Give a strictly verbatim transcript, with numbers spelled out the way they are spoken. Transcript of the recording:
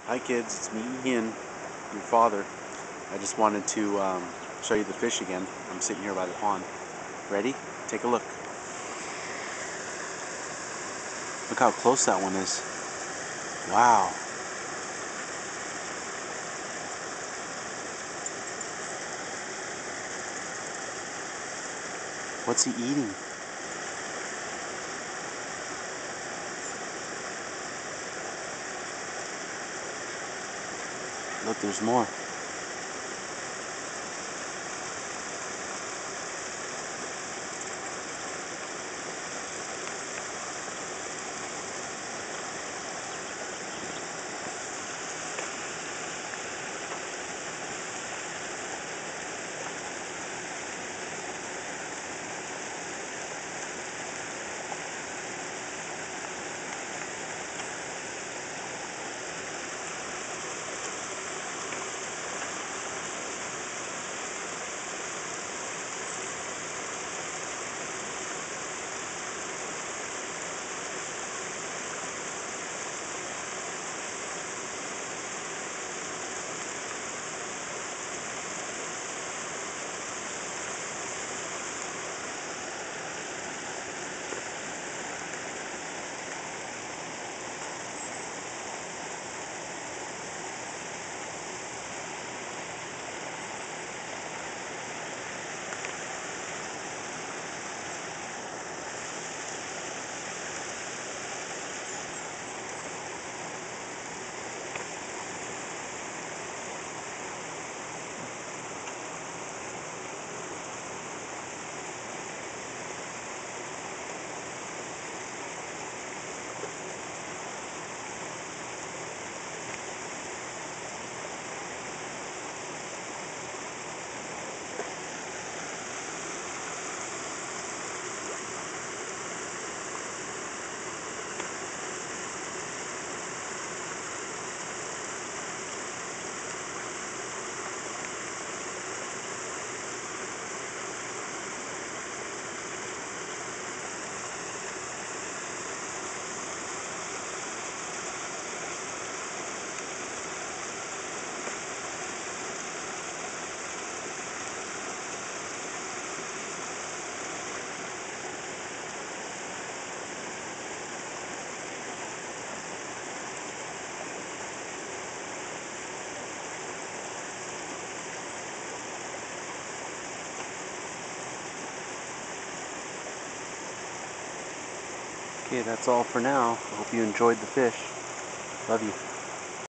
Hi kids, it's me Ian, your father. I just wanted to um, show you the fish again. I'm sitting here by the pond. Ready? Take a look. Look how close that one is. Wow. What's he eating? Look, there's more. Okay, that's all for now. I hope you enjoyed the fish. Love you.